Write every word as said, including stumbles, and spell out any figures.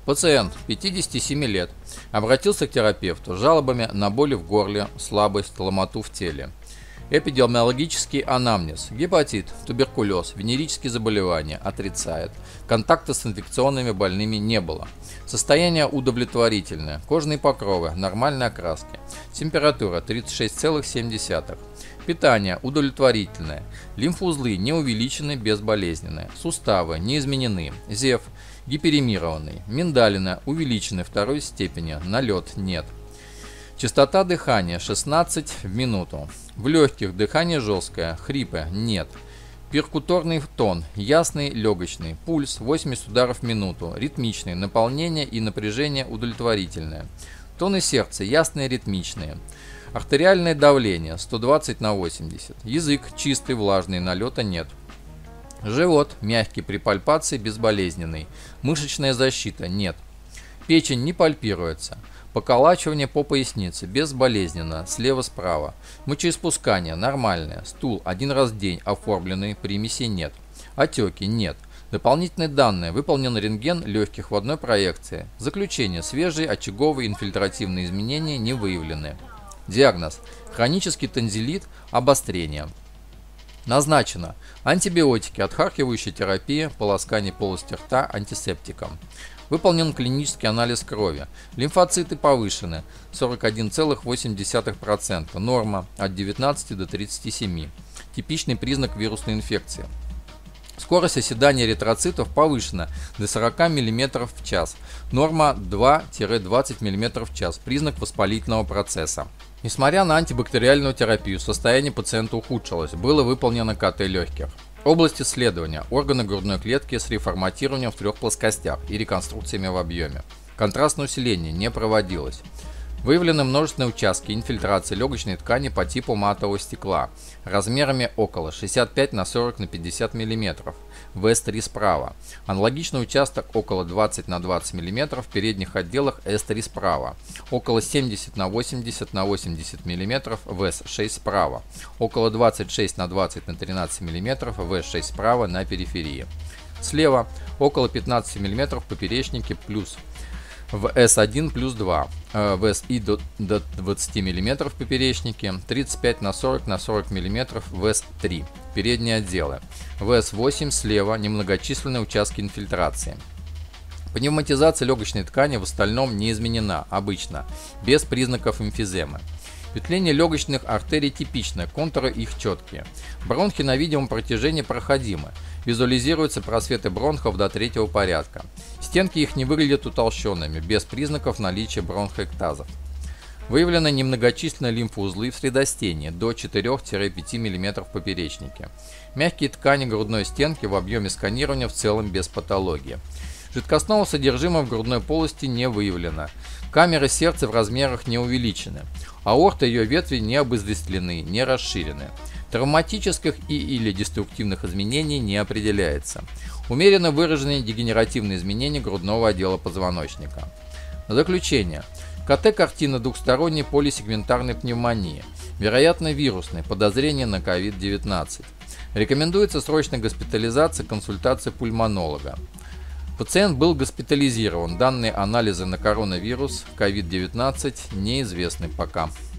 Пациент пятидесяти семи лет обратился к терапевту с жалобами на боли в горле, слабость, ломоту в теле. Эпидемиологический анамнез. Гепатит, туберкулез, венерические заболевания отрицает. Контакта с инфекционными больными не было. Состояние удовлетворительное. Кожные покровы, нормальной окраски. Температура тридцать шесть целых семь десятых. Питание удовлетворительное. Лимфоузлы не увеличены, безболезненные. Суставы не изменены. Зев гиперемированный. Миндалина увеличены второй степени. Налет нет. Частота дыхания шестнадцать в минуту. В легких дыхание жесткое, хрипы нет. Перкуторный тон, ясный, легочный. Пульс восемьдесят ударов в минуту. Ритмичный, наполнение и напряжение удовлетворительное. Тоны сердца ясные, ритмичные. Артериальное давление сто двадцать на восемьдесят. Язык чистый, влажный, налета нет. Живот мягкий при пальпации, безболезненный. Мышечная защита нет. Печень не пальпируется. Поколачивание по пояснице безболезненно, слева-справа. Мочеиспускание нормальное. Стул один раз в день оформленный, примесей нет. Отеки нет. Дополнительные данные. Выполнен рентген легких в одной проекции. Заключение. Свежие очаговые инфильтративные изменения не выявлены. Диагноз. Хронический танзелит, обострение. Назначено антибиотики, отхаркивающая терапия, полоскание полости рта антисептиком. Выполнен клинический анализ крови. Лимфоциты повышены сорок один целых восемь десятых процента. Норма от девятнадцати до тридцати семи. Типичный признак вирусной инфекции. Скорость оседания эритроцитов повышена до сорока миллиметров в час. Норма два-двадцать миллиметров в час. Признак воспалительного процесса. Несмотря на антибактериальную терапию, состояние пациента ухудшилось. Было выполнено КТ легких. Область исследования. Органы грудной клетки с реформатированием в трех плоскостях и реконструкциями в объеме. Контрастное усиление не проводилось. Выявлены множественные участки инфильтрации легочной ткани по типу матового стекла размерами около шестьдесят пять на сорок на пятьдесят миллиметров. вэ эс три справа. Аналогичный участок около двадцать на двадцать миллиметров в передних отделах эс три справа. Около семьдесят на восемьдесят на восемьдесят миллиметров вэ эс шесть справа. Около двадцать шесть на двадцать на тринадцать миллиметров вэ эс шесть справа на периферии. Слева около пятнадцати миллиметров в поперечнике плюс в эс один плюс два, в эс и до, до двадцати миллиметров в поперечнике, тридцать пять на сорок на сорок миллиметров в эс три, передние отделы, в эс восемь слева немногочисленные участки инфильтрации. Пневматизация легочной ткани в остальном не изменена, обычно, без признаков эмфиземы. Петление легочных артерий типичное, контуры их четкие. Бронхи на видимом протяжении проходимы. Визуализируются просветы бронхов до третьего порядка. Стенки их не выглядят утолщенными, без признаков наличия бронхоэктазов. Выявлены немногочисленные лимфоузлы в средостении до четырёх-пяти миллиметров в поперечнике. Мягкие ткани грудной стенки в объеме сканирования в целом без патологии. Жидкостного содержимого в грудной полости не выявлено. Камеры сердца в размерах не увеличены. Аорта и ее ветви не обызвестлены, не расширены. Травматических и или деструктивных изменений не определяется. Умеренно выраженные дегенеративные изменения грудного отдела позвоночника. Заключение. КТ-картина двухсторонней полисегментарной пневмонии. Вероятно вирусной, подозрение на ковид девятнадцать. Рекомендуется срочная госпитализация, консультация пульмонолога. Пациент был госпитализирован. Данные анализы на коронавирус ковид девятнадцать неизвестны пока.